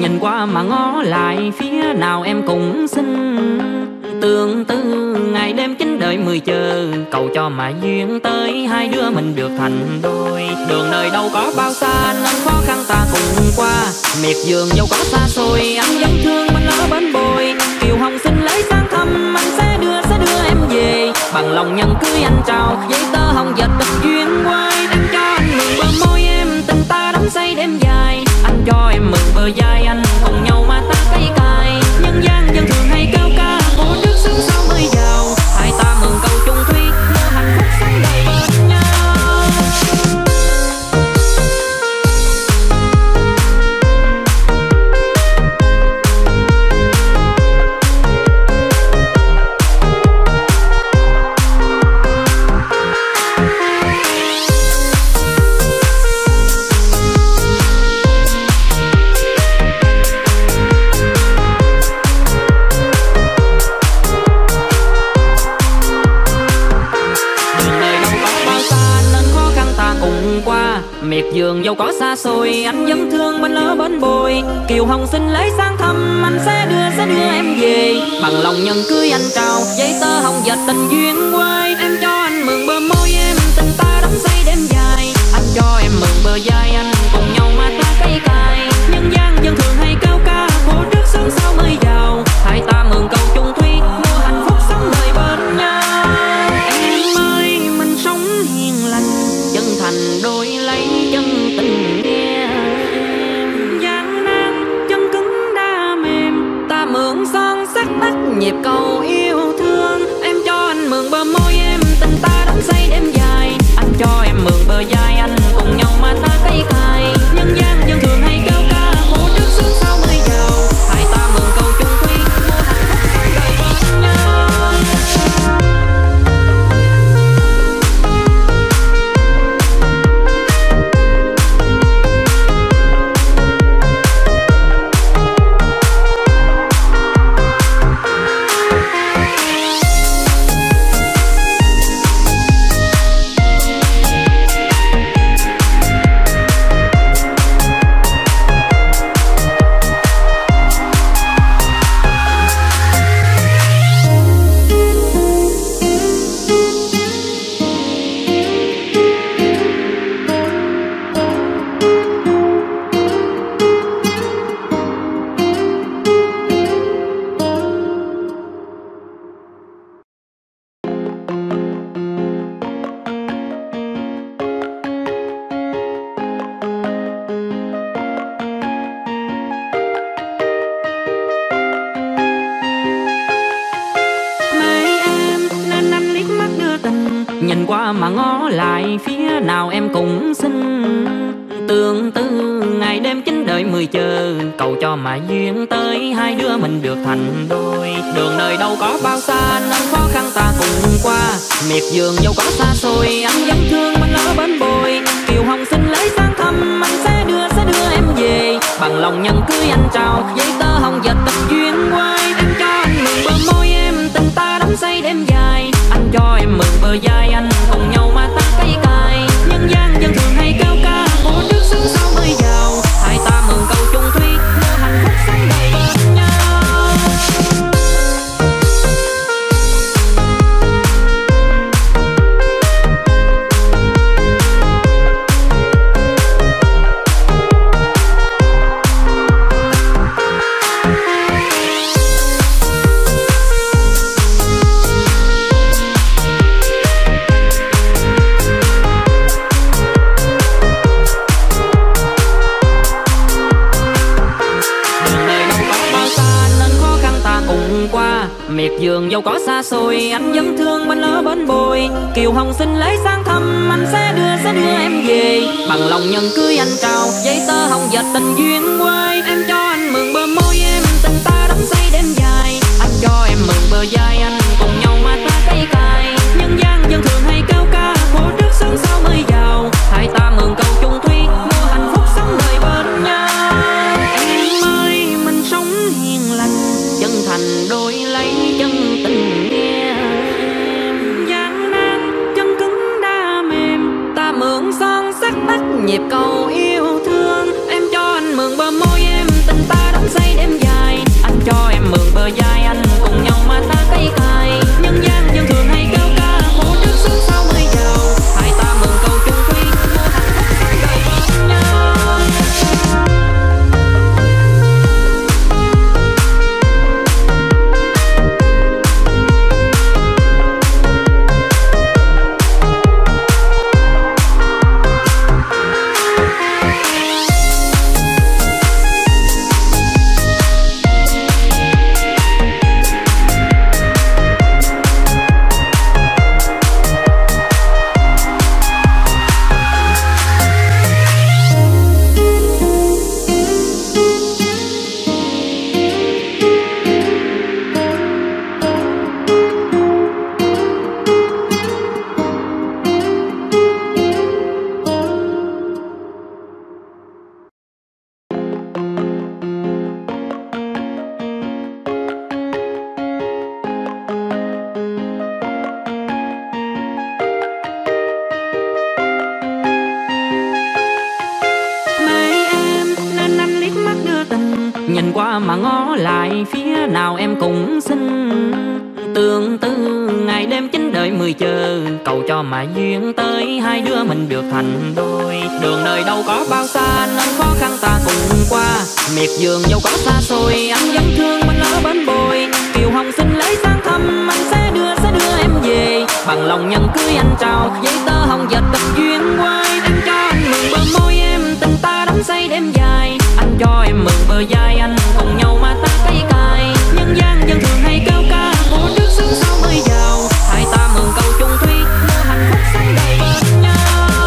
Nhìn qua mà ngó lại phía nào em cũng xinh. Tương tư ngày đêm kính đợi 10 chờ, cầu cho mà duyên tới hai đứa mình được thành đôi. Đường đời đâu có bao xa nên khó khăn ta cùng qua, miệt vườn dẫu có xa xôi anh vẫn thương bên lỡ bên bồi. Kiều Hồng xin lấy sang thăm anh sẽ đưa em về, bằng lòng nhân cưới anh trao giấy tờ hồng dệt tình duyên quay. Em cho anh mượn bờ môi em tình ta đắm say đêm dài, anh cho em mượn bờ vai anh cùng nhau mà ta cây cài. Nhân gian dân thường hay cao ca của nước xứ sau mới giàu, hai ta mượn câu chung thủy mơ hạnh phúc sống đời bên nhau. Miệt vườn dẫu có xa xôi anh vẫn thương bên lỡ bên bồi. Kiều Hồng xin lấy sang thăm anh sẽ đưa em về, bằng lòng nhân cưới anh trao giấy tờ hồng dệt tình duyên quay. Em cho anh mượn bờ môi em tình ta đắm say đêm dài, anh cho em mượn bờ vai anh cùng nhau mà ta cây cài. Nhân gian dân thường hay cao ca khổ trước sớm sau mới giàu, hai ta mượn câu chung thủy mơ hạnh phúc sống đời bên nhau. Em ơi mình sống hiền lành chân thành đôi lấy chân tình nghe em. Gian nan chân cứng đa mềm ta mượn son sắt bắt nhịp cầu yêu thương. Em cho anh mượn bờ môi em tình ta đắm say đêm dài, anh cho em mượn bờ vai anh cùng nhau mà ta cây cài. Nhân gian dân thường hay cao ca khổ trước sướng sau mới giàu, hai ta mượn câu chung thủy mơ hạnh phúc sống đời bên nhau. Nhìn qua mà ngó lại phía nào em cũng xinh. Tương tư ngày đêm kính đợi 10 chờ, cầu cho mà duyên tới hai đứa mình được thành đôi. Đường đời đâu có bao xa nên khó khăn ta cùng qua, miệt vườn dẫu có xa xôi anh vẫn thương bên lỡ bên bồi. Kiều Hồng xin lấy sang thăm anh sẽ đưa em về, bằng lòng nhân cưới anh trao giấy tờ hồng dệt tình duyên quay. Em cho anh mượn bờ môi em tình ta đắm say đêm dài, anh cho em mượn bờ vai anh cùng nhau mà ta cây cài. Nhân gian dân thường hay cao ca khổ trước sướng sau mới giàu, hai ta mượn câu chung thủy mơ hạnh phúc sống đời bên nhau. Miệt vườn dẫu có xa xôi anh vẫn thương bên lỡ bên bồi. Kiều Hồng xin lấy sang thăm anh sẽ đưa em về, bằng lòng nhân cưới anh trao giấy tờ hồng dệt tình duyên quay. Em cho anh mượn bờ môi em tình ta đắm say đêm dài, anh cho em mượn bờ vai anh cùng nhau mà ta cây cài. Nhân gian dân thường hay cao ca khổ trước sớm sau mới giàu, hai ta mượn câu chung thủy mơ hạnh phúc sống đời bên nhau. Em ơi mình sống hiền lành chân thành đôi lấy chân tình nghe em. Gian nan chân cứng đa mềm ta mượn son sắt bắt nhịp cầu yêu thương. Em cho anh mượn bờ môi em tình ta bờ vai anh cùng nhau mà ta cay cài. Nhân gian dân thường hay kêu ca khổ trước sướng sau mới giàu. Hai ta mượn câu chung thủy mua hạnh phúc sống đời bên nhau. Nhìn qua mà ngó lại phía nào em cũng xinh. Tương tư ngày đêm chính đợi 10 chờ, cầu cho mà duyên tới hai đứa mình được thành đôi. Đường đời đâu có bao xa nên khó khăn ta cùng qua. Miệt vườn dẫu có xa xôi anh vẫn thương bên lỡ bên bồi. Kiều Hồng xin lấy sang thăm anh sẽ đưa em về. Bằng lòng nhận cưới anh trao giấy tờ hồng dệt tình duyên quay. Em cho anh mượn bờ môi em tình ta đắm say đêm dài. Anh cho em mượn bờ vai anh cùng nhau mà ta cay cài. Nhân gian dân thường hay kêu ca khổ trước sướng sau mới giàu. Hai ta mượn câu chung thủy mua hạnh phúc sống đời bên nhau.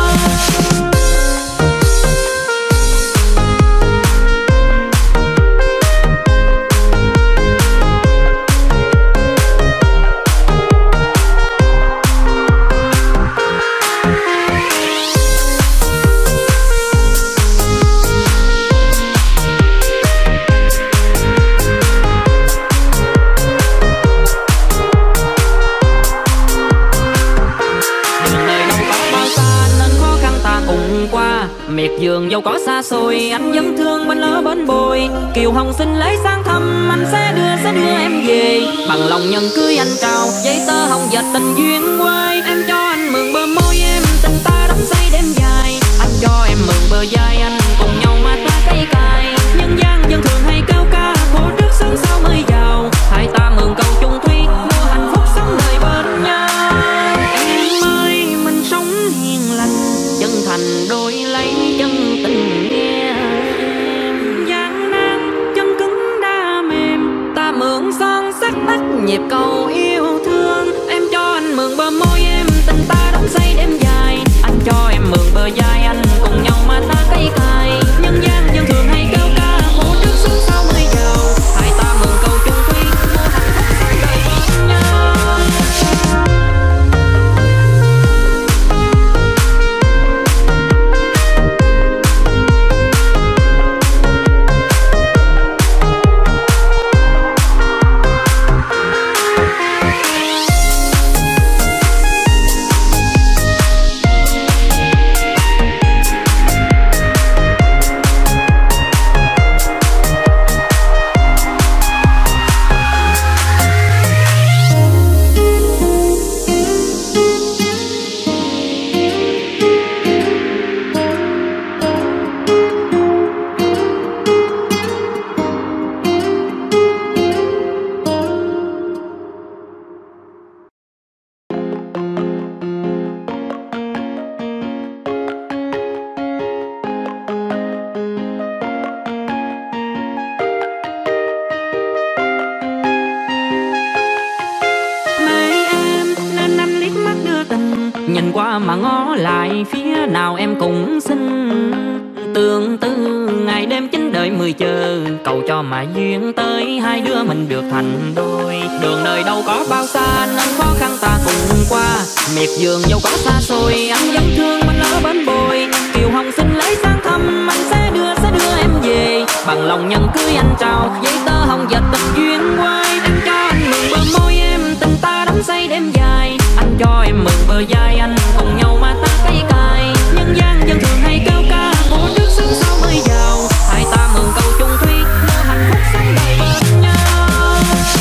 Miệt vườn dẫu có xa xôi anh vẫn thương bên lỡ bên bồi. Kiều Hồng xin lấy sang thăm anh sẽ đưa em về. Bằng lòng nhận cưới anh trao giấy tờ hồng dệt tình duyên quay. Em cho anh mượn bờ môi em tình ta đắm say đêm dài. Anh cho em mượn bờ vai anh cùng nhau mà ta cay cài. Nhân gian dân thường hay kêu ca khổ trước sướng sau mới giàu. Hai ta mượn câu chung thủy mua hạnh phúc sống đời bên nhau. Em ơi mình sống hiền lành chân thành đôi lấy chân tình nghe em. Gian nan chân cứng đa mềm ta mượn son sắt tách nhịp cầu yêu thương. Em cho anh mượn bờ môi em tình ta đắm say đêm dài. Anh cho em mượn bờ vai anh cùng nhau mà ta cay cài. Nhân gian dân thường hay kêu ca khổ trước sướng sau mới giàu. Hai ta mượn câu chung thủy mua hạnh phúc sống đời bên nhau. Nhìn qua mà ngó lại phía nào em cũng xinh. Tương tư ngày đêm chính đợi 10 chờ, cầu cho mà duyên tới hai đứa mình được thành đôi. Đường đời đâu có bao xa nên khó khăn ta cùng qua. Miệt vườn dẫu có xa xôi anh vẫn thương bên lỡ bên bồi. Kiều Hồng xin lấy sang thăm anh sẽ đưa em về. Bằng lòng nhận cưới anh trao giấy tờ hồng dệt tình duyên quay. Em cho anh mượn bờ môi em tình ta đắm say đêm dài. Anh cho em mượn bờ vai anh cùng nhau mà ta cay cài. Nhân gian dân thường hay kêu ca khổ trước sướng sau mới giàu. Hai ta mượn câu chung thủy mua hạnh phúc sống đời bên nhau.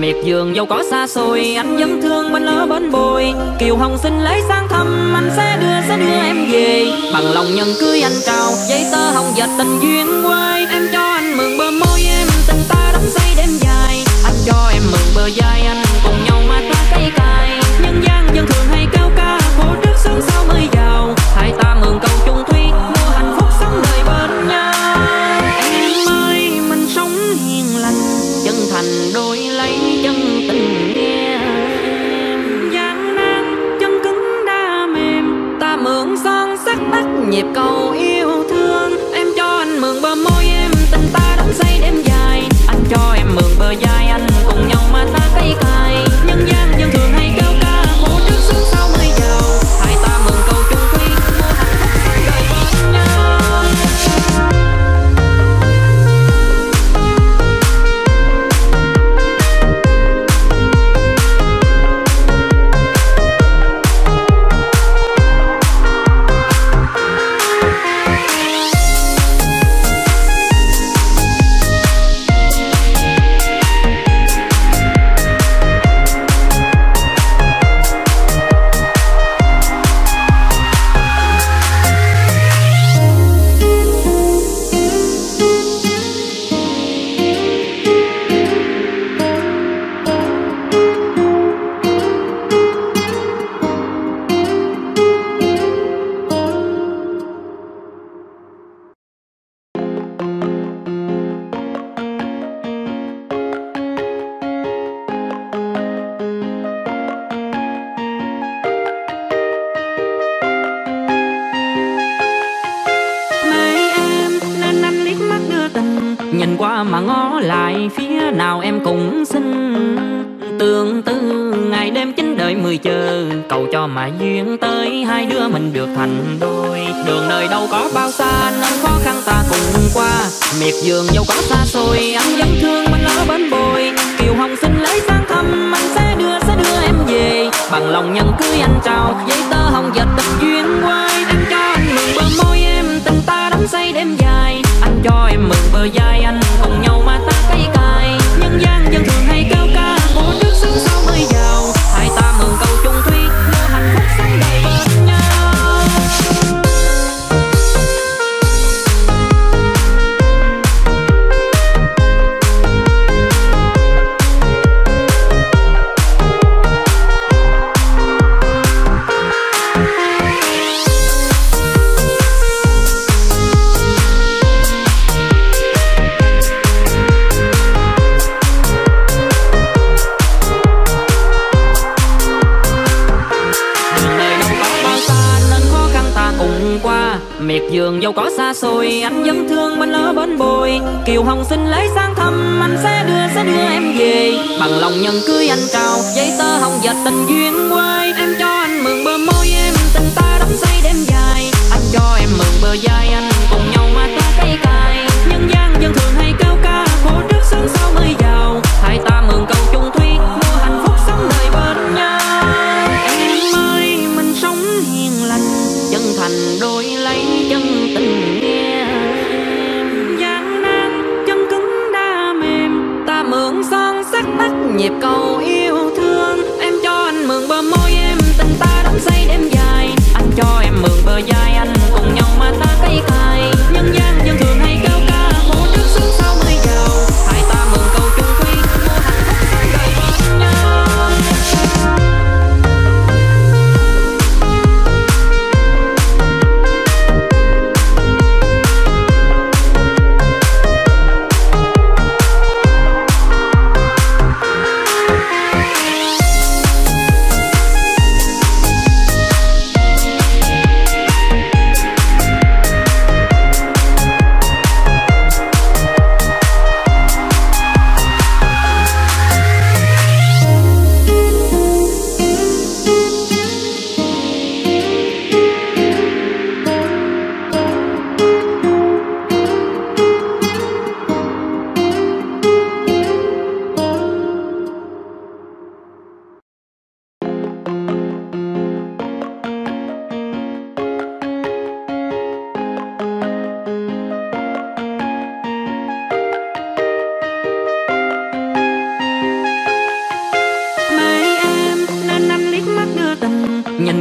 miệt vườn dẫu có xa xôi anh vẫn thương bên lỡ bên bồi. Kiều Hồng xin lấy sang thăm anh sẽ đưa em về. Bằng lòng nhân cưới anh trao giấy tờ hồng dệt tình duyên quay. Em cho anh mượn bờ môi em tình ta đắm say đêm dài. Anh cho em mượn bờ vai anh cùng nhau mà ta cây cài. Nhân gian dân thường hay kêu ca khổ trước sớm sau mới giàu. Hai ta mượn câu chung thủy mua hạnh phúc sống đời bên nhau. Em ơi mình sống hiền lành chân thành đôi lấy chân tình nghe em. Gian nan chân cứng đa mềm ta mượn son sắc bắt nhịp cầu yêu thương. Em cho anh mượn bờ môi em tình ta đắm say đêm dài. Anh cho em mượn bờ vai anh cùng nhau mà ta cây cài. Nhân gian dân thường hay kêu ca khổ trước sướng sau mới giàu. Hai ta mượn câu chung thủy mua hạnh phúc sống đời bên nhau. Nhìn qua mà ngó lại phía nào em cũng xinh. Tương tư ngày đêm chín đợi 10 chờ cầu cho mà duyên tới hai đứa mình được thành đôi. Đường đời đâu có bao xa nên khó khăn ta cùng qua. Miệt vườn dẫu có xa xôi anh vẫn thương bên lỡ bên bồi. Kiều Hồng xin lấy sang thăm anh sẽ đưa em về. Bằng lòng nhân cưới anh trao giấy tờ hồng dệt tình duyên quay. Em cho anh mượn bờ môi em tình ta đắm say đêm dài. Anh cho em mượn bờ vai anh cùng nhau mà ta cây cài. Nhân gian dân thường hay kêu ca khổ trước sướng sau mới giàu. Hai ta mượn câu chung thủy mua hạnh phúc sống đời bên nhau. Miệt vườn dẫu có xa xôi anh vẫn thương bên lỡ bên bồi. Kiều Hồng xin lấy sang thăm anh sẽ đưa em về. Bằng lòng nhân cưới anh trao giấy tờ hồng dệt tình duyên quay. Em cho anh mượn bờ môi em tình ta đắm say đêm dài. Anh cho em mượn bờ vai anh cùng nhau mà ta cây cài. Nhân gian dân thường hay kêu ca khổ trước sớm sau mới giàu. Hai ta mượn câu chung thủy mua hạnh phúc sống đời bên nhau. Em ơi mình sống hiền lành chân thành đôi lấy chân tình nghe em. Gian nan chân cứng đa mềm ta mượn son sắc bắt nhịp cầu yêu thương. Em cho anh mượn bờ môi em tình ta đắm say đêm dài. Anh cho em mượn bờ vai anh cùng nhau mà ta cây cài. Nhân gian dân thường hay kêu ca khổ trước sướng sau mới giàu. Hai ta mượn câu chung thủy mua hạnh phúc sống đời bên nhau.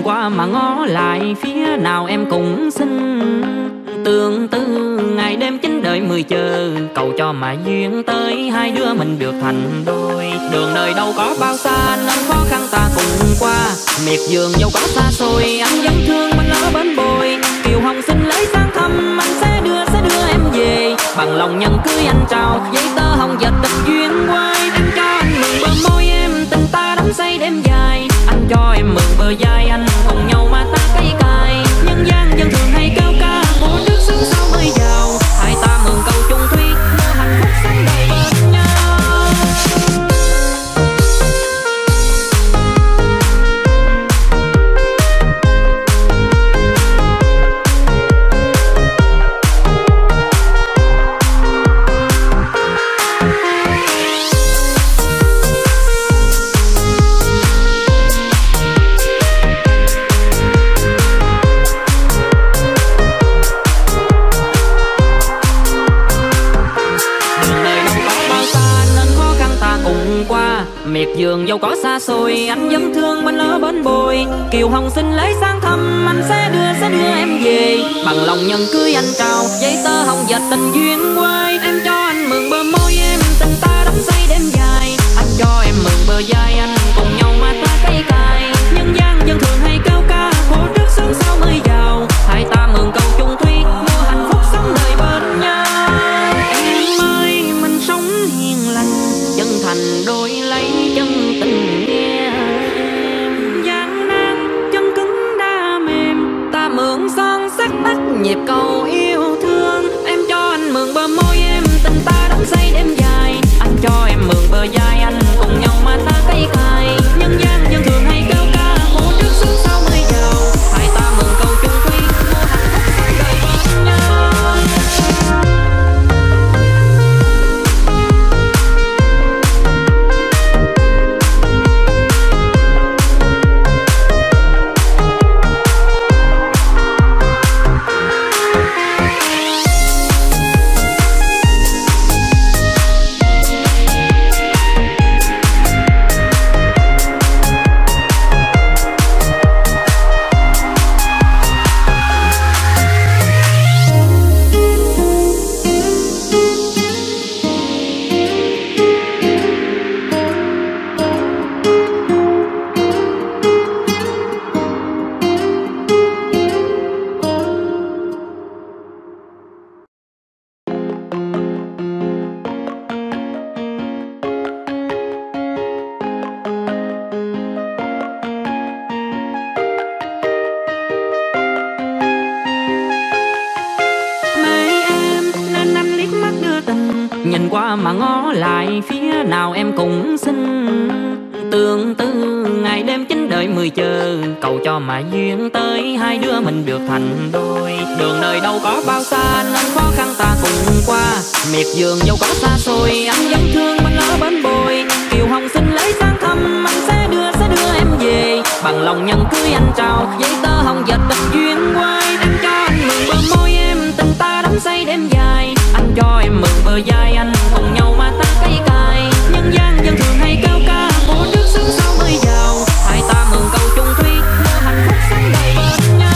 Nhìn qua mà ngó lại phía nào em cũng xinh. Tương tư ngày đêm chính đợi 10 chờ, cầu cho mà duyên tới hai đứa mình được thành đôi. Đường đời đâu có bao xa nên khó khăn ta cùng qua. Miệt vườn dẫu có xa xôi anh vẫn thương bên lỡ bên bồi. Kiều Hồng xin lấy sang thăm anh sẽ đưa em về. Bằng lòng nhận cưới anh trao giấy tờ hồng dệt tình duyên quay. Em cho anh mượn bờ môi em tình ta đắm say đêm dài. Anh cho em mượn bờ vai anh cùng nhau mà ta cây cài. Nhân gian dân thường hay cao ca của trước sướng sau mới giàu. Hai ta mượn câu chung thủy mơ hạnh phúc sống đời bên nhau. Miệt vườn dẫu có xa xôi anh vẫn thương bên lỡ bên bồi. Kiều Hồng xin lấy sang thăm anh sẽ đưa em về. Bằng lòng nhận cưới anh trao giấy tờ hồng dệt tình duyên quay. Em cho anh mượn bờ môi em tình ta đắm say đêm dài. Anh cho em mượn bờ vai anh cùng nhau mà ta cây cài. Nhân gian dân thường hay cao ca khổ trước sướng sau mới giàu. Hai ta mượn câu chung thủy mua hạnh phúc sống đời bên nhau. Em ơi mình sống hiền lành chân thành đôi lấy chân tình nghe em. Gian nan chân cứng đa mềm ta mượn son sắc tắt nhịp cầu yêu thương. Em cho anh mượn bờ môi em tình ta đắm say đêm dài. Anh cho em mượn bờ vai anh cùng nhau mà ta cây cài. Nhân gian dân thường hay cao ca khổ trước sướng sau mới giàu. Hai ta mượn câu chung thủy mua hạnh phúc sống đời bên nhau. Nhìn qua mà ngó lại phía nào em cũng xinh. Tương tư ngày đêm chính đợi 10 chờ, cầu cho mà duyên tới hai đứa mình được thành đôi. Đường đời đâu có bao xa nên khó khăn ta cùng qua. Miệt vườn dẫu có xa xôi anh vẫn thương bên lỡ bên bồi. Kiều Hồng xin lấy sang thăm anh sẽ đưa em về. Bằng lòng nhận cưới anh trao giấy tờ hồng dệt tình duyên quay. Em cho anh mượn bờ môi em tình ta đắm say đêm dài. Anh cho em mượn bờ vai anh cùng nhau mà ta cây cài. Nhân gian dân thường hay cao ca của trước sướng sau mới giàu. Hai ta mượn câu chung thủy mua hạnh phúc sống đời bên nhau.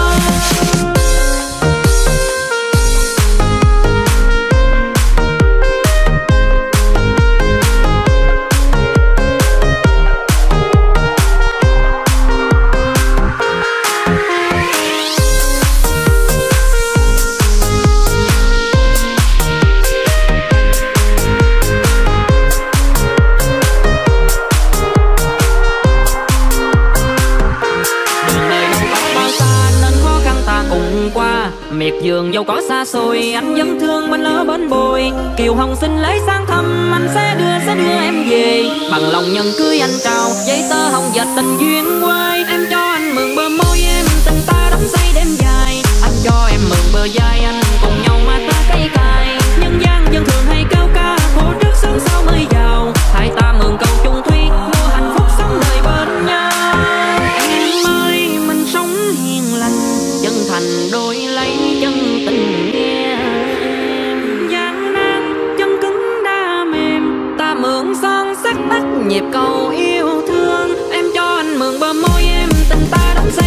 Miệt vườn dẫu có xa xôi anh vẫn thương bên lỡ bên bồi. Kiều Hồng xin lấy sang thăm anh sẽ đưa em về. Bằng lòng nhận cưới anh trao giấy tờ hồng dệt tình duyên quay. Em cho anh mượn bờ môi em tình ta đắm say đêm dài. Anh cho em mượn bờ vai anh cùng nhau mà ta cây cài. Nhân gian dân thường hay cao ca khổ trước sướng sau mới giàu. Hai ta mượn câu chung thủy mua hạnh phúc sống đời bên nhau. Em ơi mình sống hiền lành chân thành đôi lấy chân tình nghe em. Gian nan chân cứng đa mềm ta mượn son sắc tắt nhịp cầu yêu thương. Em cho anh mượn bờ môi em tình ta đắm say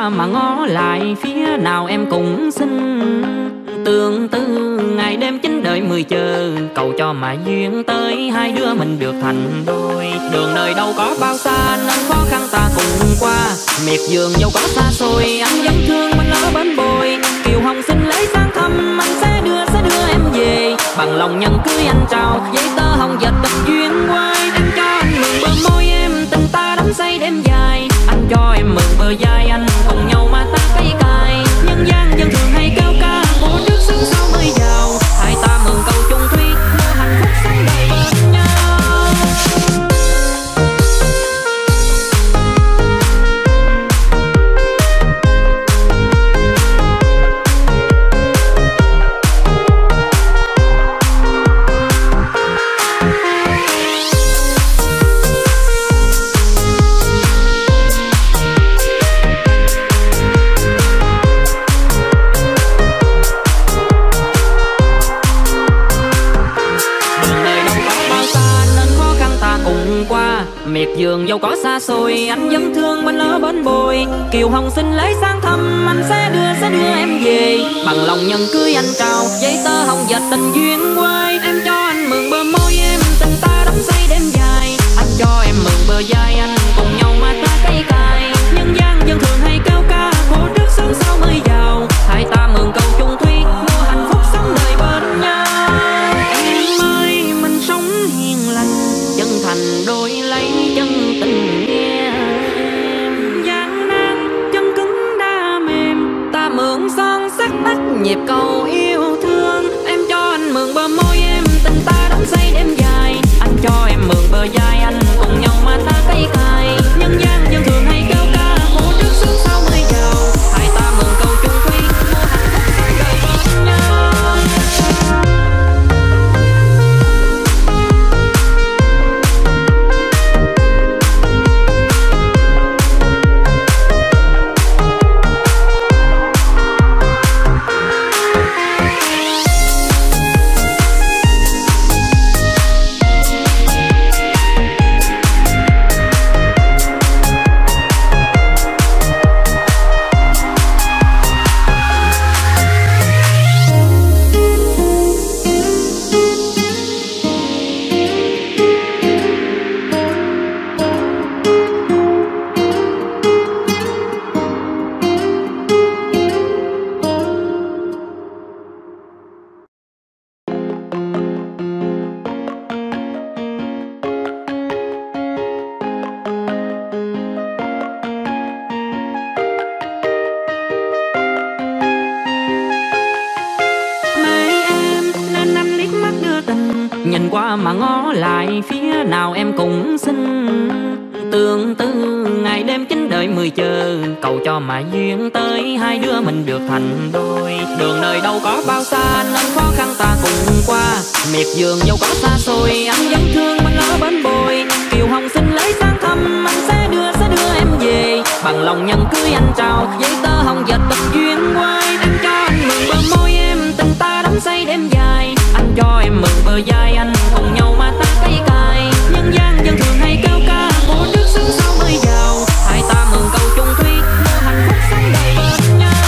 qua mà ngó lại phía nào em cũng xinh. Tương tư ngày đêm chín đợi 10 chờ, cầu cho mà duyên tới hai đứa mình được thành đôi. Đường đời đâu có bao xa nên khó khăn ta cùng qua, miệt vườn dẫu có xa xôi anh vẫn thương bên lỡ bên bồi. Kiều Hồng xin lấy sang thăm anh sẽ đưa em về, bằng lòng nhân cưới anh trao giấy tờ hồng dệt tình duyên quay. Em cho anh mượn bờ môi em tình ta đắm say đêm dài, anh cho em mượn bờ vai anh cùng nhau mà ta cây cài. Nhân gian dân thường hay kêu ca của trước sương sau mới giàu, hai ta mượn câu chung thủy mơ hạnh phúc sống đời bên nhau. Miệt vườn dẫu có xa xôi anh vẫn thương bên lỡ bên bồi. Kiều Hồng xin lấy sang thăm anh sẽ đưa em về, bằng lòng nhân cưới anh trao giấy tờ hồng dệt tình duyên quay. Em cho anh mượn bờ môi em tình ta đắm say đêm dài, anh cho em mượn bờ vai anh cùng nhau mà ta cây cài. Nhân gian dân thường hay kêu ca khổ trước sớm sau mới giàu, hai ta mượn câu chung thủy mua hạnh phúc sống đời bên nhau. Em ơi mình sống hiền lành chân thành đôi lấy chân tình nghe em, gian nan chân cứng đa mềm ta mượn son sắc tắt nhịp cầu yêu thương. Em cho anh mượn bờ môi em tình ta đắm say đêm dài, anh cho em mượn bờ vai anh cùng nhau mà ta cây cài. Nhân gian dân thường hay kêu ca khổ trước sướng sau mới giàu, hai ta mượn câu chung thủy mua hạnh phúc sống đời bên nhau. Nhìn qua mà ngó lại phía nào em cũng xinh. Tương tư ngày đêm chín đợi 10 chờ, cầu cho mà duyên tới hai đứa mình được thành đôi. Đường đời đâu có bao xa nên khó khăn ta cùng qua, miệt vườn dẫu có xa xôi anh vẫn thương bên lỡ bên bồi. Kiều Hồng xin lấy sang thăm anh sẽ đưa em về, bằng lòng nhân cưới anh trao giấy tờ hồng dệt tình duyên quay. Em cho anh mượn bờ môi em tình ta đắm say đêm dài, anh cho em mượn bờ vai anh cùng nhau mà ta cây cài. Nhân gian dân thường hay kêu ca khổ trước sướng sau mới giàu, hai ta mượn câu chung thủy mua hạnh phúc sống đời bên nhau.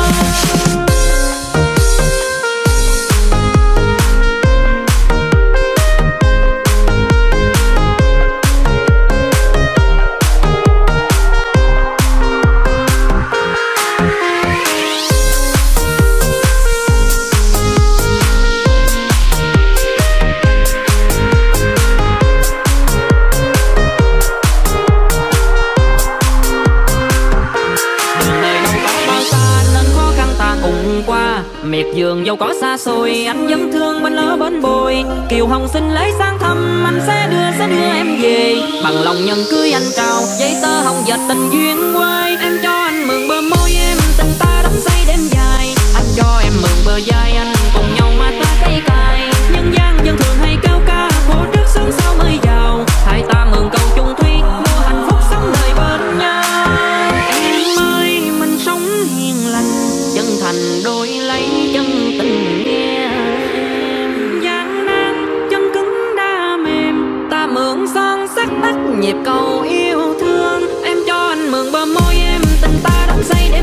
Miệt vườn dẫu có xa xôi anh vẫn thương bên lỡ bên bồi. Kiều Hồng xin lấy sang thăm anh sẽ đưa em về, bằng lòng nhân cưới anh trao giấy tờ hồng dệt tình duyên quay. Em cho anh mượn bờ môi em tình ta đắm say đêm dài, anh cho em mượn bờ vai anh cùng nhau mà ta cây cài. Nhân gian dân thường hay kêu ca khổ trước sướng sau mới giàu, hai ta mượn câu chung thủy mua hạnh phúc sống đời bên nhau. Em ơi mình sống hiền lành chân thành đôi lấy chân tình nghe em, gian nan chân cứng đa mềm ta mượn son sắc tắt nhịp cầu yêu thương. Em cho anh mượn bờ môi em tình ta đắm say đêm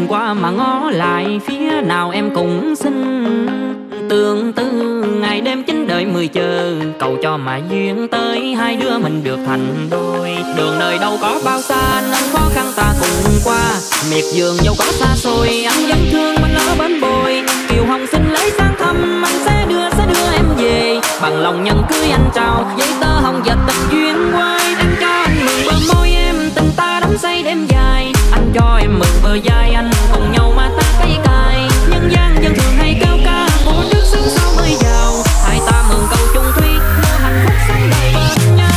qua mà ngó lại phía nào em cũng xinh. Tương tư ngày đêm chính đợi 10 chờ, cầu cho mà duyên tới hai đứa mình được thành đôi. Đường đời đâu có bao xa nên khó khăn ta cùng qua, miệt vườn dẫu có xa xôi anh vẫn thương bên lỡ bên bồi. Kiều Hồng xin lấy sang thăm anh sẽ đưa em về, bằng lòng nhân cưới anh trao giấy tờ hồng dệt tình duyên quay. Em cho anh mượn bờ môi em tình ta đắm say đêm dài, anh cho em mượn bờ vai anh cùng nhau mà ta cây cài. Nhân gian dân thường hay cao ca của nước xứ sau mới giàu, hai ta mượn câu chung thủy mơ hạnh phúc sống đời bên nhau.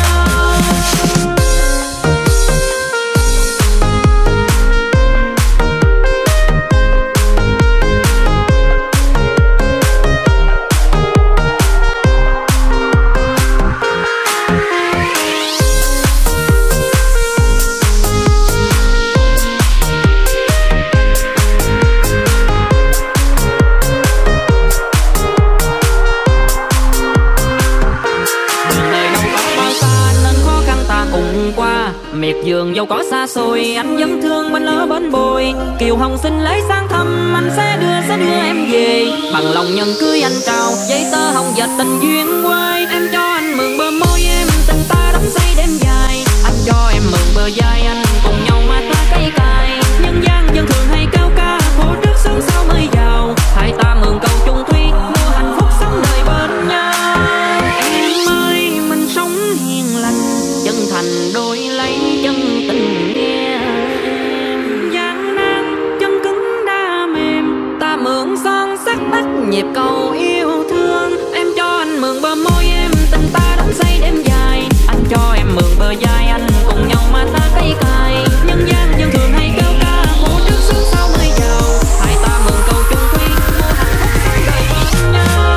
Miệt vườn dẫu có xa xôi anh vẫn thương bên lỡ bên bồi. Kiều Hồng xin lấy sang thăm anh sẽ đưa em về, bằng lòng nhân cưới anh trao giấy tờ hồng dệt tình duyên quay. Em cho anh mượn bờ môi em tình ta đắm say đêm dài, anh cho em mượn bờ vai anh cùng nhau mà ta cây cài. Nhân gian dân thường hay cao ca khổ trước sớm sau mới giàu, hai ta mượn câu chung thủy mơ hạnh phúc sống đời bên nhau. Em ơi mình sống hiền lành chân thành đôi lấy chân tình nghe em, gian nan chân cứng đa mềm ta mượn son sắc bắt nhịp cầu yêu thương. Em cho anh mượn bờ môi em tình ta đắm say đêm dài, anh cho em mượn bờ vai anh cùng nhau mà ta cây cài. Nhân gian dân thường hay cao ca khổ trước sướng sau mới giàu, hai ta mượn câu chung thủy mơ hạnh phúc sống đời bên nhau.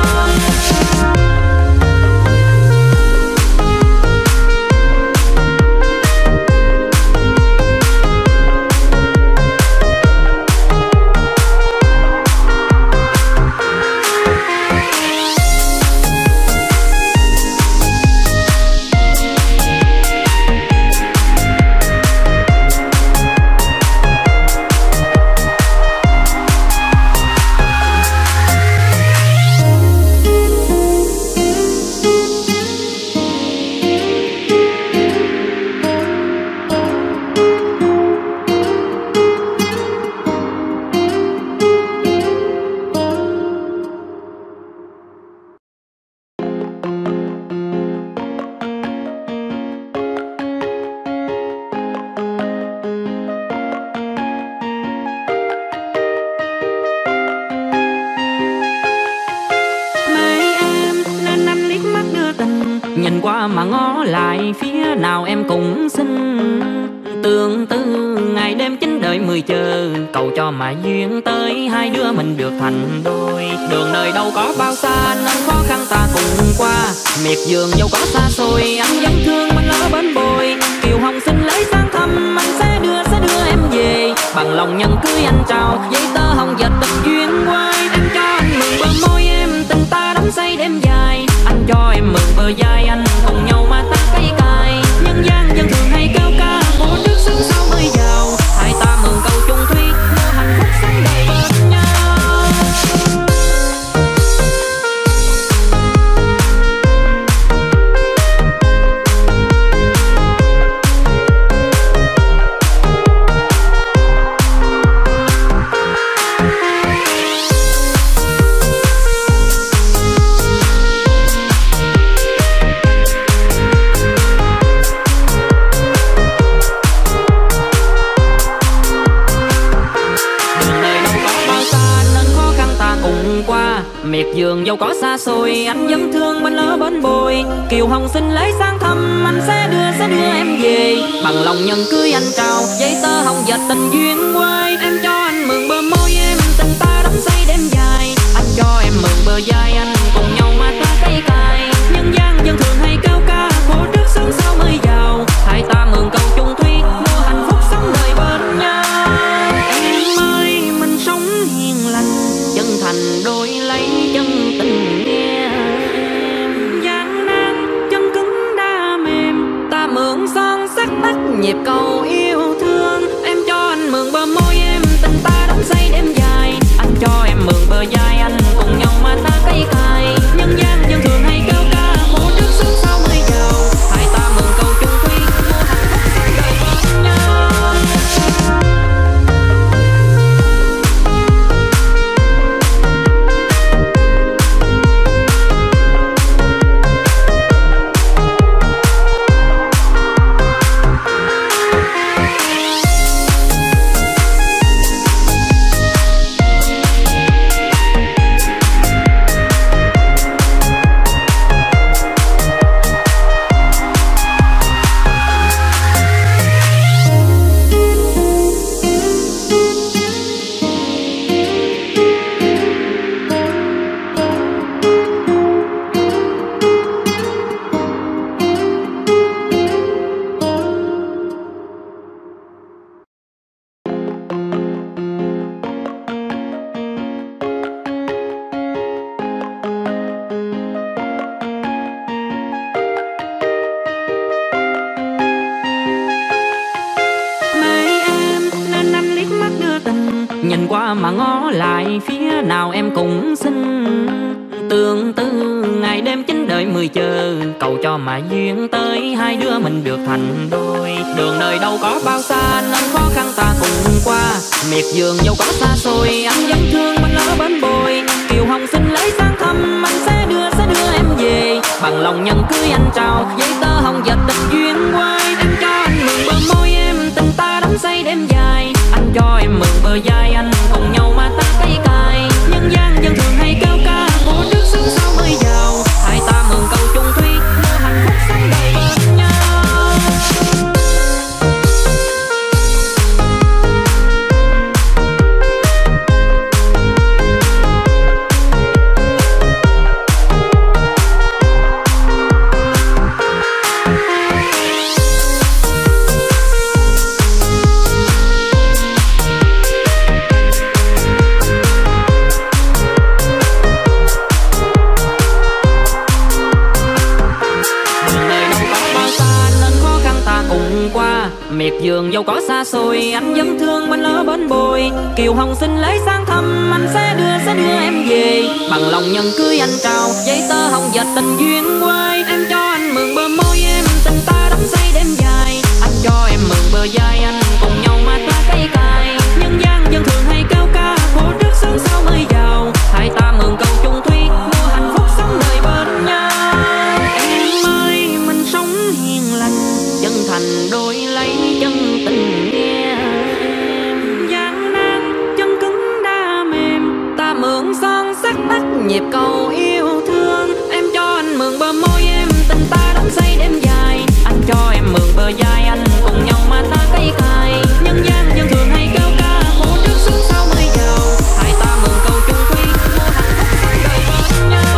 Nhìn qua mà ngó lại phía nào em cũng xinh. Tương tư ngày đêm chính đợi 10 chờ, cầu cho mà duyên tới hai đứa mình được thành đôi. Đường đời đâu có bao xa nên khó khăn ta cùng qua, miệt vườn dẫu có xa xôi anh vẫn thương bên lỡ bên bồi. Kiều Hồng xin lấy sang thăm anh sẽ đưa em về, bằng lòng nhân cưới anh trao giấy tờ hồng dệt tình duyên quay. Em cho anh mượn bờ môi em tình ta đắm say đêm dài, anh cho em mượn bờ vai anh cùng nhau mà ta cây cài. Nhân gian dân thường hay cao ca khổ trước sướng sau mới giàu, hai ta mượn câu chung thủy mơ hạnh phúc sống đời bên nhau. Miệt vườn dẫu có xa xôi anh vẫn thương bên lỡ bên bồi. Kiều Hồng xin lấy sang thăm anh sẽ đưa em về, bằng lòng nhân cưới anh trao giấy tờ hồng dệt tình duyên quay. Em cho anh mượn bờ môi em tình ta đắm say đêm dài, anh cho em mượn bờ vai anh cùng nhau mà ta cây cài. Nhân gian dân thường hay cao ca khổ trước sớm sau mới giàu, hai ta mượn câu chung thủy mơ hạnh phúc sống đời bên nhau. Em ơi mình sống hiền lành chân thành đôi lấy chân tình nghe em, gian nan chân cứng đa mềm ta mượn son sắc bắt nhịp cầu yêu thương. Em cho anh mượn bờ môi em tình ta đắm say Nhìn qua mà ngó lại phía nào em cũng xinh. Tương tư ngày đêm chính đợi 10 chờ, cầu cho mà duyên tới hai đứa mình được thành đôi. Đường đời đâu có bao xa nên khó khăn ta cùng qua. Miệt vườn dẫu có xa xôi anh vẫn thương bên lỡ bên bồi. Kiều Hồng xin lấy sang thăm anh sẽ đưa em về. Bằng lòng nhận cưới anh trao giấy tờ hồng dệt tình duyên quay. Em cho anh mượn bờ môi em tình ta đắm say đêm dài. Anh cho em mượn bờ vai anh cùng nhau mà ta cây cài. Nhân gian dân thường hay kêu ca của trước xứng sau mới giàu. Hai ta mượn câu chung thủy mơ hạnh phúc sống đời bên nhau. Miệt vườn dẫu có xa xôi anh vẫn thương bên lỡ bên bồi. Kiều Hồng xin lấy sang thăm anh sẽ đưa em về. Bằng lòng nhận cưới anh trao giấy tờ hồng dệt tình duyên quay. Em cho anh mượn bờ môi em tình ta đắm say đêm dài. Anh cho em mượn bờ vai anh cùng nhau mà ta cây cài. Nhân gian dân thường hay kêu ca khổ trước sớm sau mới giàu. Hai ta mượn câu chung thủy mua hạnh phúc sống đời bên nhau. Em ơi mình sống hiền lành chân thành đôi lấy chân tình nghe em. Gian nan chân cứng đa mềm ta mượn son sắc tắt nhịp cầu yêu thương. Em cho anh mượn bờ môi em tình ta đắm say đêm dài. Anh cho em mượn bờ vai anh cùng nhau mà ta cây cài. Nhân gian dân thường hay kêu ca khổ trước sướng sau mới giàu. Hai ta mượn câu chung thủy mua hạnh phúc sống đời bên nhau.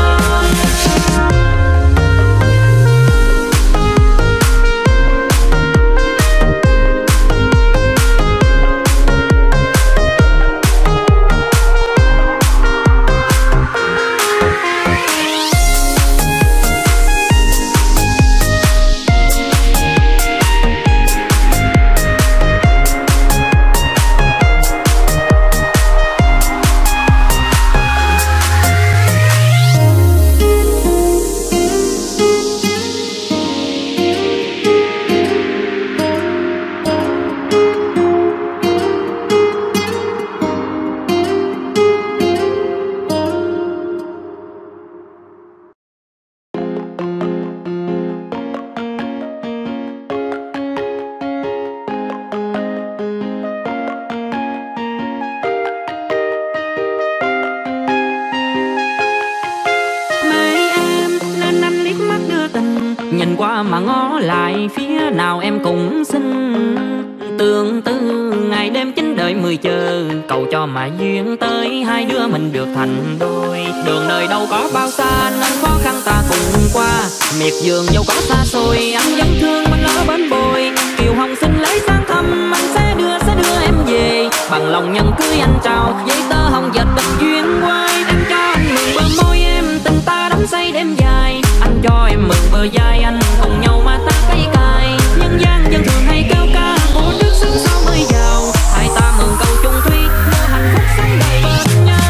Nhìn qua mà ngó lại phía nào em cũng xinh. Tương tư ngày đêm chính đợi 10 chờ, cầu cho mà duyên tới hai đứa mình được thành đôi. Đường đời đâu có bao xa nên khó khăn ta cùng qua. Miệt vườn dẫu có xa xôi anh vẫn thương bên lỡ bên bồi. Kiều Hồng xin lấy sang thăm anh sẽ đưa em về. Bằng lòng nhận cưới anh trao giấy tờ hồng dệt tình duyên quay. Em cho anh mượn bờ môi em tình ta đắm say đêm dài. Anh cho em mượn bờ vai anh cùng nhau mà ta cây cài. Nhân gian dân thường hay kêu ca của trước sướng sau mới giàu. Hai ta mượn câu chung thủy mua hạnh phúc sống đời bên nhau.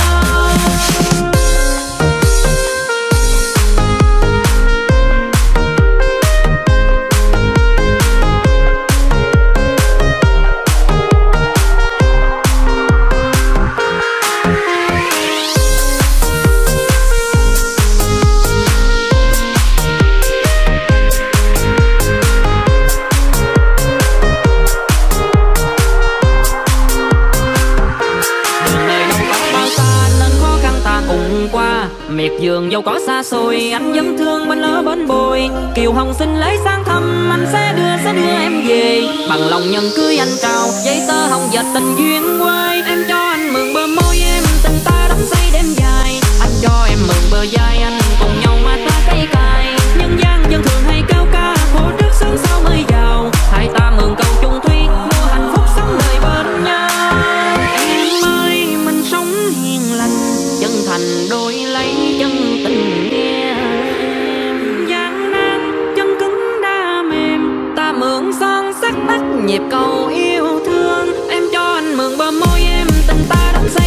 Miệt vườn dẫu có xa xôi anh vẫn thương bên lỡ bên bồi. Kiều Hồng xin lấy sang thăm anh sẽ đưa em về. Bằng lòng nhận cưới anh trao giấy tờ hồng dệt tình duyên quay. Em cho anh mượn bờ môi em tình ta đắm say đêm dài. Anh cho em mượn bờ vai anh cùng nhau mà ta cây cài. Nhân gian dân thường hay kêu ca khổ trước sướng sau mới giàu. Hai ta mượn câu chung thủy mua hạnh phúc sống đời bên nhau. Em ơi mình sống hiền lành chân thành đôi lấy chân tình nghe em. Gian nan chân cứng đa mềm ta mượn son sắc tắt nhịp cầu yêu thương. Em cho anh mượn bờ môi em tình ta đắm say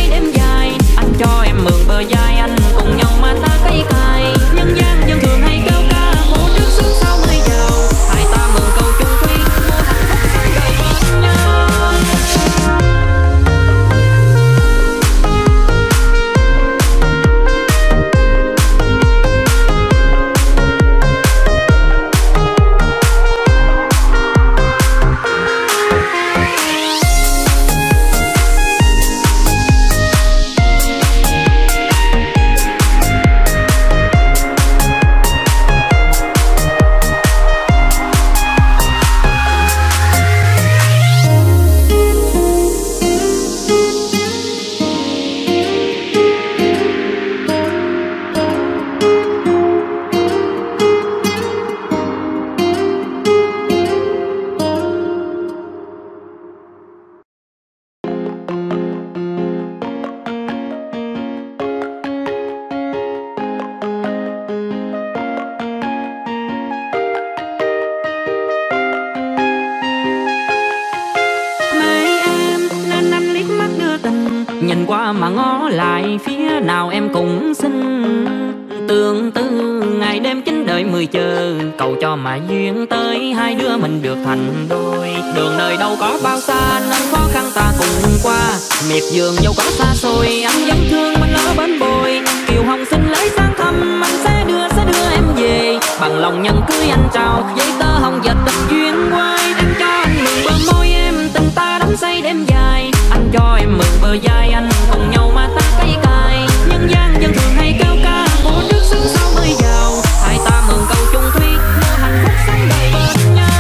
qua mà ngó lại phía nào em cũng xinh. Tương tư ngày đêm chín đợi 10 chờ, cầu cho mà duyên tới hai đứa mình được thành đôi. Đường đời đâu có bao xa nên khó khăn ta cùng qua, miệt vườn dẫu có xa xôi anh vẫn thương mình ở bên bồi. Kiều Hồng xin lấy sang thăm anh sẽ đưa em về, bằng lòng nhân cưới anh trao giấy tờ hồng dệt tình duyên quay. Em cho anh mượn bờ môi em tình ta đắm say đêm dài, anh cho em mượn bờ vai anh cùng nhau mà ta cây cài. Nhân gian dân thường hay kêu ca của trước sương sau mới giàu, hai ta mượn câu chung thủy mơ hạnh phúc sống đời bên nhau.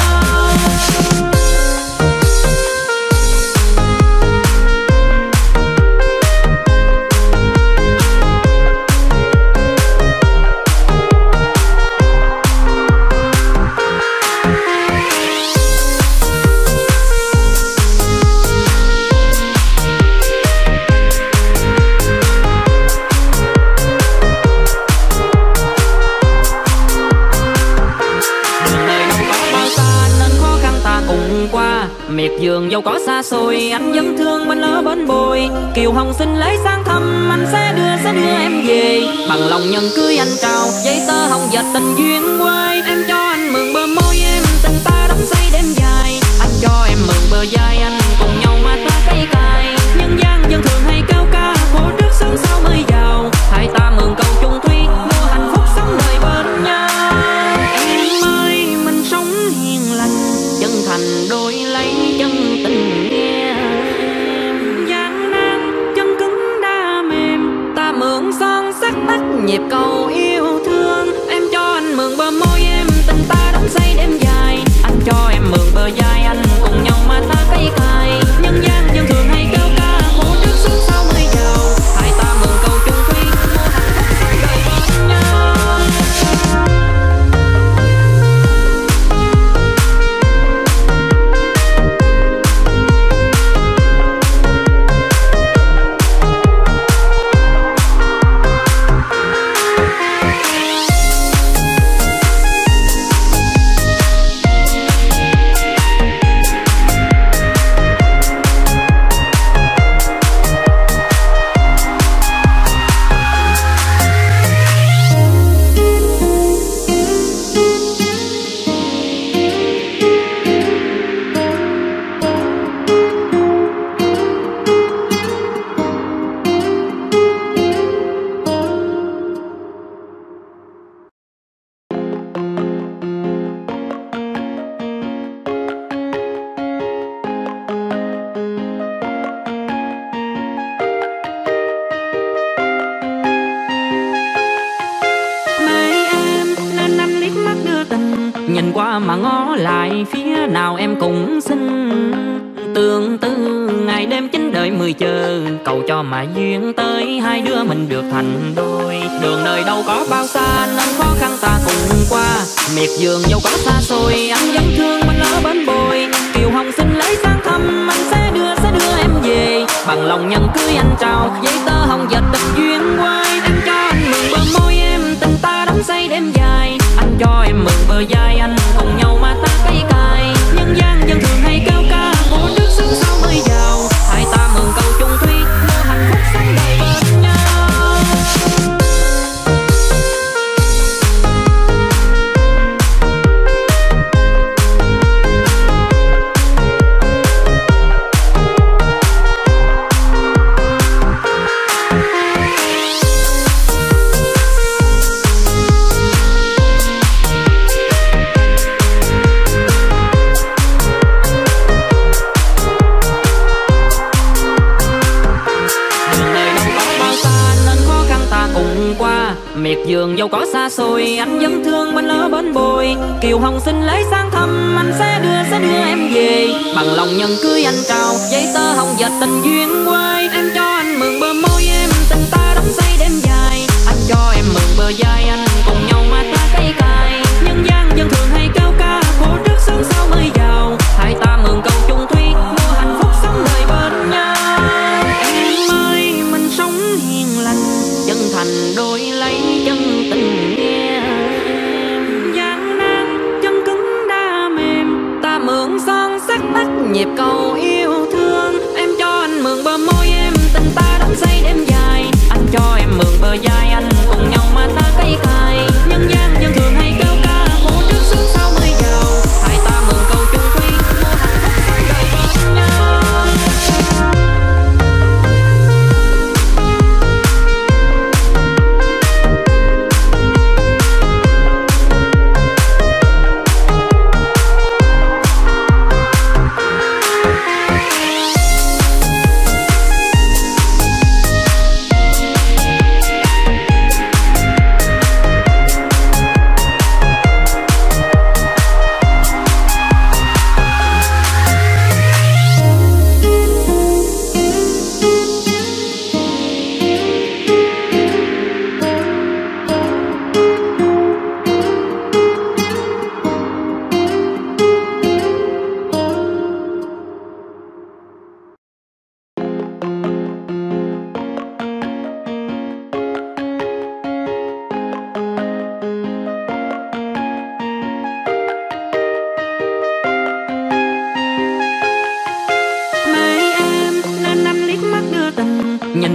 Miệt vườn dẫu có xa xôi anh vẫn thương bên lỡ bên bồi. Kiều Hồng xin lấy sang thăm anh sẽ đưa em về, bằng lòng nhân cưới anh trao giấy tờ hồng dệt tình duyên quay. Em cho anh mượn bờ môi em tình ta đắm say đêm dài, anh cho em mượn bờ vai anh cùng nhau mà ta cây cài. Nhân gian dân thường hay kêu ca của trước sương sau mới giàu, hai ta mượn câu chung thủy mua hạnh phúc sống đời bên nhau. Em ơi mình sống hiền lành chân thành đôi lấy chân tình nghe em. Gian nan chân cứng đa mềm ta mượn son sắt tắt nhịp cầu yêu thương. Em cho anh mượn bờ môi em tình ta đắm say đêm dài, anh cho em mượn bờ vai anh cùng nhau mà ta cây cài. Nhân gian dân thường hay kêu ca của trước sương sau mới giàu, hai ta mượn câu chung thủy mua hạnh phúc sống đời bên nhau. Nhìn qua mà ngó lại phía nào em cũng xinh. Tương tư ngày đêm chín đợi 10 chờ, cầu cho mà duyên tới hai đứa mình được thành đôi. Đường đời đâu có bao xa nên khó khăn ta cùng qua, miệt vườn dẫu có xa xôi anh vẫn thương mình ở bên bồi. Kiều Hồng xin lấy sang thăm anh sẽ đưa em về, bằng lòng nhân cưới anh trao giấy tờ hồng dệt tình duyên quay. Em cho anh mượn bờ môi em tình ta đắm say đêm dài, anh cho em mượn bờ vai anh cùng nhau mà ta cây cài. Nhân gian dân thường hay kêu ca của trước sương sau mới giàu, hai ta mượn câu chung thủy mua hạnh phúc sống đời bên nhau. Miệt vườn dẫu có xa xôi anh vẫn thương bên lỡ bên bồi. Kiều Hồng xin lấy sang thăm anh sẽ đưa em về, bằng lòng nhân cưới anh trao giấy tờ hồng dệt tình duyên quay. Em cho anh mượn bờ môi em tình ta đắm say đêm dài, anh cho em mượn bờ vai anh cùng nhau mà ta cây cài. Nhân gian dân thường hay kêu ca của trước sương sau mới giàu, hai ta mượn câu chung thủy mua hạnh phúc sống đời bên nhau. Em ơi mình sống hiền lành chân thành đôi lấy chân tình nghe em. Gian nan chân cứng đa mềm ta mượn son sắt tắt nhịp cầu yêu thương. Em cho anh mượn bờ môi em tình ta đắm say đêm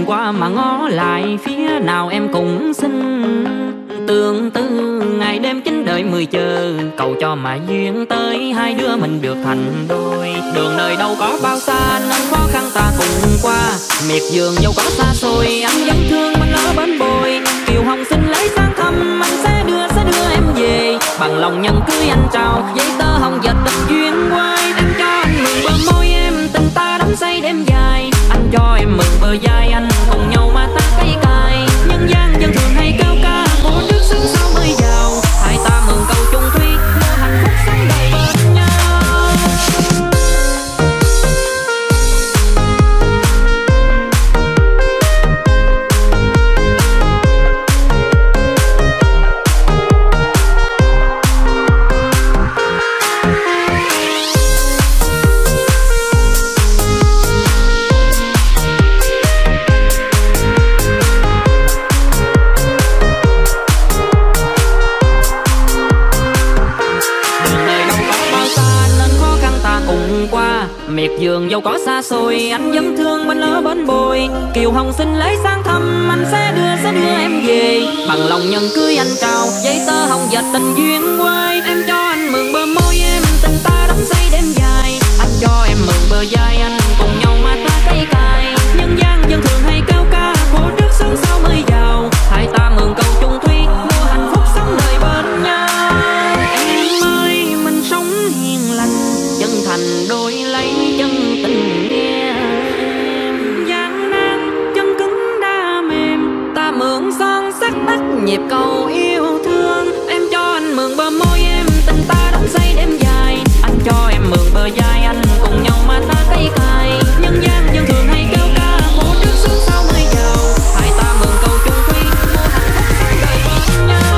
qua mà ngó lại phía nào em cũng xinh. Tương tư ngày đêm chính đợi 10 chờ, cầu cho mà duyên tới hai đứa mình được thành đôi. Đường đời đâu có bao xa nên khó khăn ta cùng qua, miệt vườn dẫu có xa xôi anh vẫn thương mình ở bên bồi. Kiều Hồng xin lấy sang thăm anh sẽ đưa em về, bằng lòng nhân cưới anh trao giấy tờ hồng dệt tình duyên quay. Em cho anh mượn bờ môi em tình ta đắm say đêm dài, anh cho em mượn bờ vai anh cùng nhau mà ta cây cài. Nhân gian dân thường hay cao ca của nước xứ sao mới giàu, hai ta mượn câu chung thủy mơ hạnh phúc sống đời bên nhau. Miệt vườn dẫu có xa xôi anh vẫn thương mình ở bên bồi. Kiều Hồng xin lấy sang thăm anh sẽ đưa em về, bằng lòng nhân cưới anh trao giấy tờ hồng dệt tình duyên quay. Em cho anh mượn bờ môi em tình ta đắm say đêm dài, anh cho em mượn bờ vai anh cùng nhau mà ta cây cài. Nhân gian dân thường hay cao ca của nước xứ sao mới giàu, hai ta mượn câu chung thủy mơ hạnh phúc sống đời bên nhau. Em ơi mình sống hiền lành chân thành đôi lấy chân tình nghe em, gian nan chân cứng đa mềm ta mượn son sắt bắt nhịp cầu yêu thương. Em cho anh mượn bờ môi em tình ta đắm say đêm dài, anh cho em mượn bờ vai anh cùng nhau mà ta cây cài. Nhân gian dân thường hay kêu ca của nước xứ sao mới giàu, hai ta mượn câu chung thủy mơ hạnh phúc sống đời bên nhau.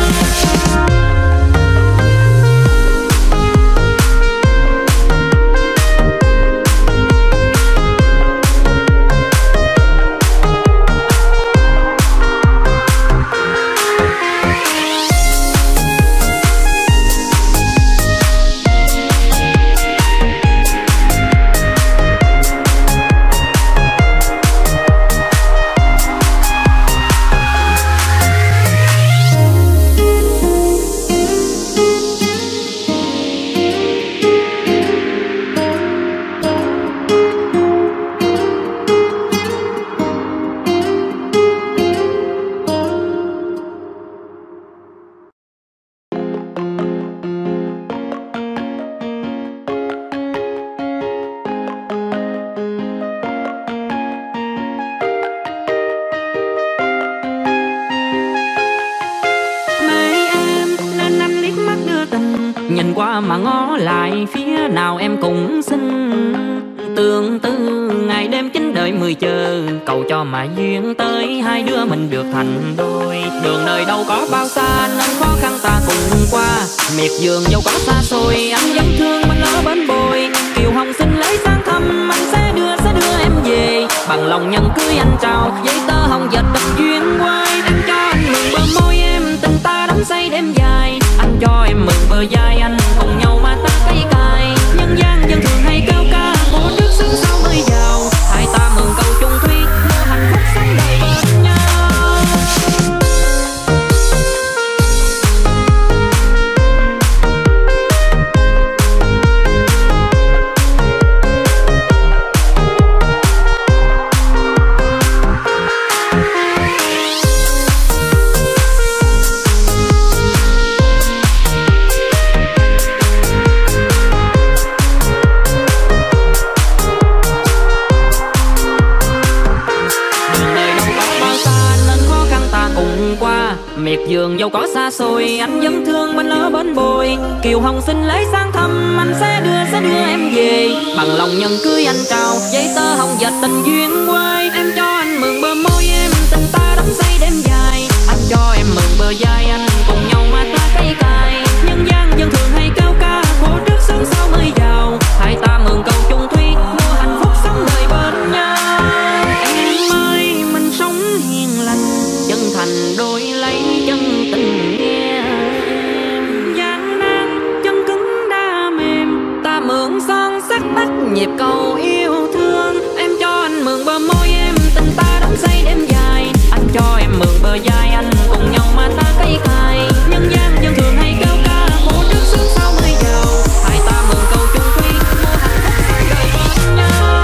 Nhìn qua mà ngó lại phía nào em cũng xinh. Tương tư ngày đêm chính đợi 10 chờ, cầu cho mà duyên tới hai đứa mình được thành đôi. Đường đời đâu có bao xa nên khó khăn ta cùng qua, miệt vườn dẫu có xa xôi anh vẫn thương mình ở bên bồi. Kiều Hồng xin lấy sang thăm anh sẽ đưa em về, bằng lòng nhân cưới anh trao giấy tờ hồng dệt tình duyên quay. Em cho anh mượn bờ môi em tình ta đắm say đêm dài, anh cho em mượn bờ vai anh cùng nhau mà ta cây cài. Nhân gian dân thường hay cao ca của nước xứ sao mới giàu, hai ta mượn câu chung thủy mơ hạnh phúc sống đời bên nhau. Miệt vườn dẫu có xa xôi anh vẫn thương mình ở bên bồi. Kiều Hồng xin lấy sang thăm anh sẽ đưa em về, bằng lòng nhân cưới anh trao giấy tờ hồng dệt tình duyên quay. Em cho anh mượn bờ môi em tình ta đắm say đêm dài, anh cho em mượn bờ vai anh cùng nhau mà ta cây cài. Nhân gian dân thường hay cao ca của nước xứ sao mới giàu, hai ta mượn câu chung thủy mơ hạnh phúc sống đời bên nhau. Em ơi mình sống hiền lành chân thành đôi lấy chân tình nghe em, gian nan chân cứng đa mềm ta mượn son sắt bắt nhịp cầu yêu thương. Em cho anh mượn bờ môi em tình ta đắm say bờ vai anh cùng nhau mà ta cày cài. Nhân gian dân thường hay kêu ca khổ trước sướng sau mới giàu. Hai ta mượn câu chung thủy mua hạnh phúc sống đời bên nhau.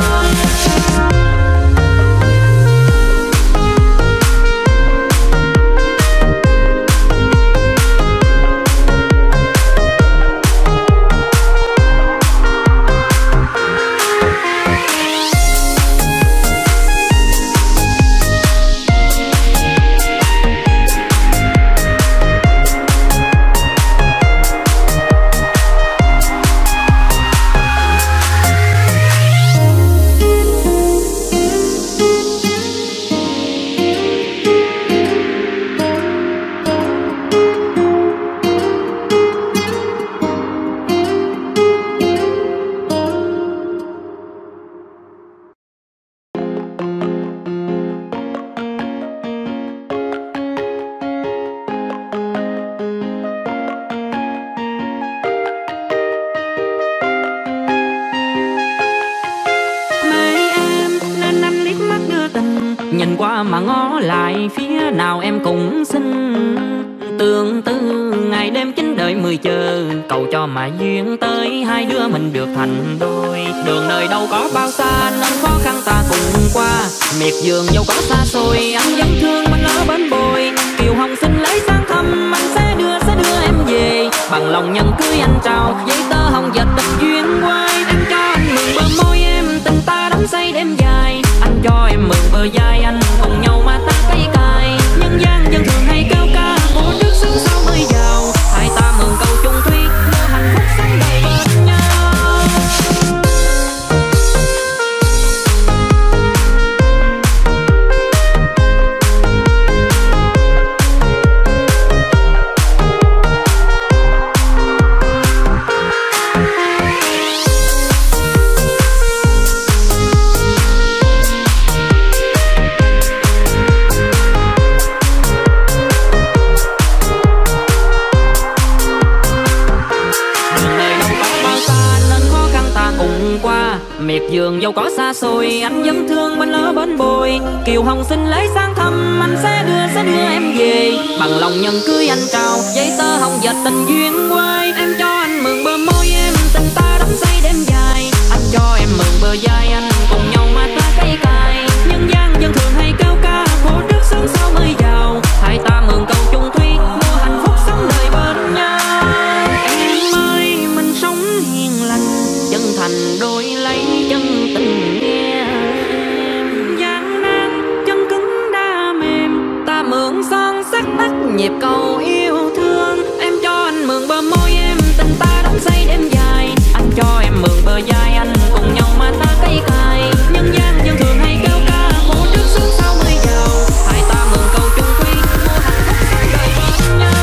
Nhìn qua mà ngó lại phía nào em cũng xinh. Tương tư ngày đêm chính đợi 10 chờ, cầu cho mà duyên tới hai đứa mình được thành đôi. Đường đời đâu có bao xa nên khó khăn ta cùng qua. Miệt vườn dẫu có xa xôi anh vẫn thương bên lỡ bên bồi. Kiều Hồng xin lấy sang thăm anh sẽ đưa em về. Bằng lòng nhận cưới anh trao giấy tờ hồng dệt tình duyên quay. Em cho anh mượn bờ môi em tình ta đắm say đêm dài. Anh cho em mượn bờ vai anh cùng nhau mà ta cày cài. Nhân gian dân thường hay kêu ca khổ trước sướng sau mới giàu. Hai ta mượn câu chung thủy mua hạnh phúc sống đời bên nhau. Miệt vườn dẫu có xa xôi anh vẫn thương bên lỡ bên bồi. Kiều Hồng xin lấy sang thăm anh sẽ đưa em về. Bằng lòng nhận cưới anh trao giấy tờ hồng dệt tình duyên quay. Em cho anh mượn bờ môi em tình ta đắm say đêm dài. Anh cho em mượn bờ vai anh cùng nhau mà ta cày cài. Nhân gian dân thường hay kêu ca khổ trước sướng sau mới giàu. Hai ta mượn câu chung thủy mua hạnh phúc sống đời bên nhau. Em ơi mình sống hiền lành chân thành đôi lấy chân tình nghe em. Gian nan chân cứng đa mềm ta mượn son sắc tắt nhịp cầu yêu thương. Em cho anh mượn bờ môi em tình ta đắm say đêm dài. Anh cho em mượn bờ vai anh cùng nhau mà ta cày cài. Nhân gian dân thường hay kêu ca khổ trước sướng sau mới giàu. Hai ta mượn câu chung thủy mua hạnh phúc sống đời bên nhau.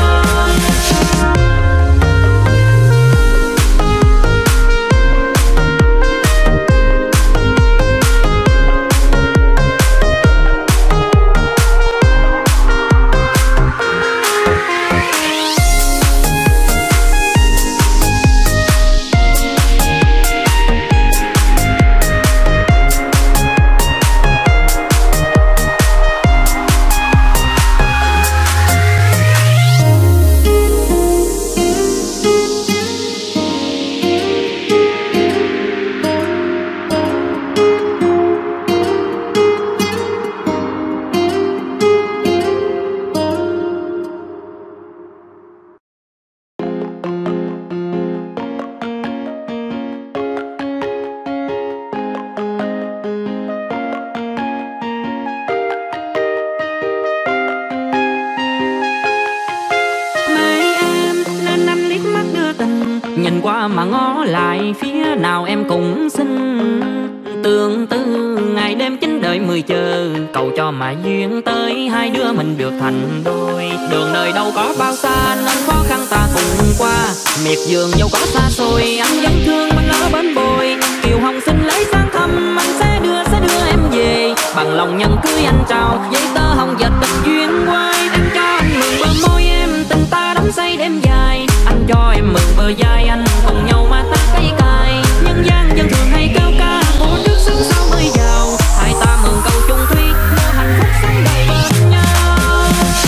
Nhìn qua mà ngó lại phía nào em cũng xinh. Tương tư ngày đêm chính đợi 10 chờ, cầu cho mà duyên tới hai đứa mình được thành đôi. Đường đời đâu có bao xa nên khó khăn ta cùng qua. Miệt vườn dẫu có xa xôi anh vẫn thương bên lỡ bên bồi. Kiều Hồng xin lấy sang thăm anh sẽ đưa em về. Bằng lòng nhận cưới anh trao giấy tờ hồng dệt tình duyên quay. Em cho anh mượn bờ môi em tình ta đắm say đêm dài. Anh cho em mượn bờ vai anh cùng nhau mà ta cày cài. Nhân gian dân thường hay kêu ca khổ trước sướng sau mới giàu. Hai ta mượn câu chung thủy mua hạnh phúc sống đời bên nhau.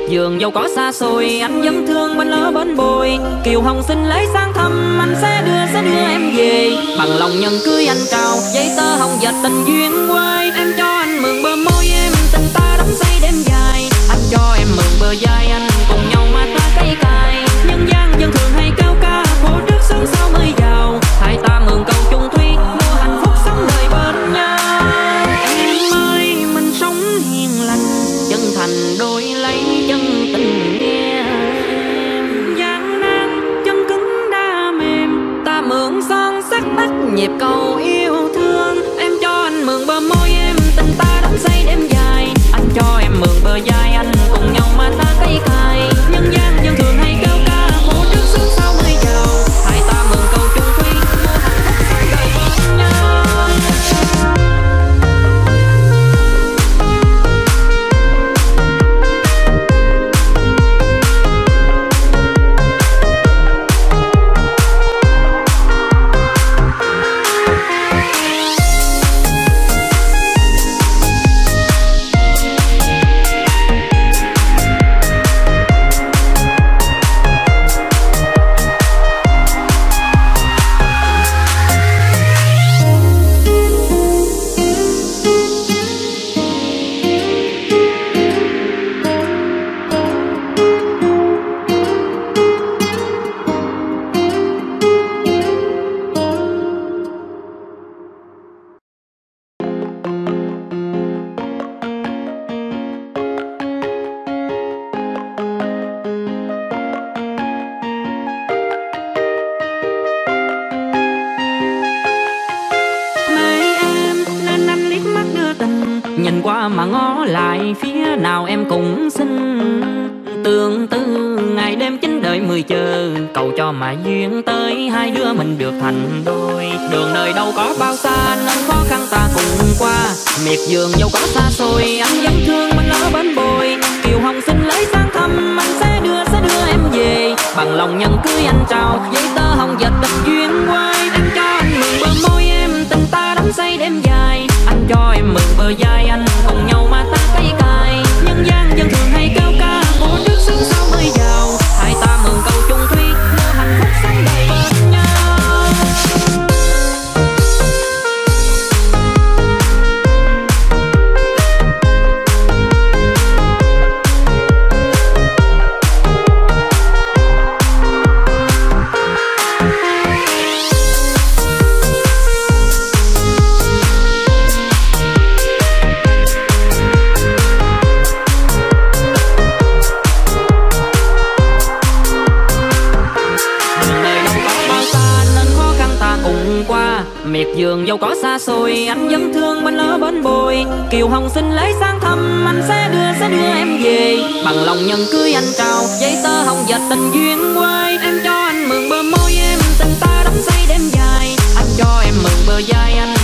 vườn dẫu có xa xôi anh vẫn thương bên lỡ bên bồi. Kiều Hồng xin lấy sang thăm anh sẽ đưa em về. Bằng lòng nhân cưới anh trao giấy tờ hồng dệt tình duyên quay. Em cho anh mượn bờ môi em tình ta đắm say đêm dài. Anh cho em mượn bờ vai anh cùng nhau mà ta cây cài. Nhân gian dân thường hay kêu ca khổ trước sớm sau mới giàu. Hai ta mượn cầu chung thủy mua hạnh phúc sống đời bên nhau. Em ơi mình sống hiền lành chân thành đôi lấy chân tình nghe em. Gian nan chân cứng đa mềm ta mượn son sắt bắt nhịp cầu yêu thương. Em cho anh mượn bờ môi em tình ta đắm say đêm dài. Anh cho em mượn bờ vai anh cùng nhau mà ta cây cài. Nhân gian dân thường hay kêu ca khổ trước sướng sau mới giàu. Hai ta mượn cầu chung thủy mua hạnh phúc sống đời bên nhau. Nhìn qua mà ngó lại phía nào em cũng xinh. Tương tư ngày đêm chín đợi 10 chờ cầu cho mà duyên tới hai đứa mình được thành đôi. Đường đời đâu có bao xa nên khó khăn ta cùng qua. Miệt vườn dẫu có xa xôi anh vẫn thương bên lỡ bên bồi. Kiều Hồng xin lấy sang thăm anh sẽ đưa em về. Bằng lòng nhân cưới anh trao giấy tờ hồng dệt tình duyên quay. Em cho anh mượn bờ môi em tình ta đắm say đêm dài. Anh cho em mượn bờ vai anh cùng nhau mà ta cây cài. Nhân gian dân thường hay kêu ca khổ trước sướng sau mới giàu. Hai ta mượn cầu chung thủy mua hạnh phúc sống đời bên nhau. Miệt vườn dẫu có xa xôi anh vẫn thương bên lỡ bên bồi. Kiều Hồng xin lấy sang thăm anh sẽ đưa em về. Bằng lòng nhân cưới anh trao giấy tờ hồng dệt tình duyên quay. Em cho anh mượn bờ môi em tình ta đắm say đêm dài. Anh cho em mượn bờ vai anh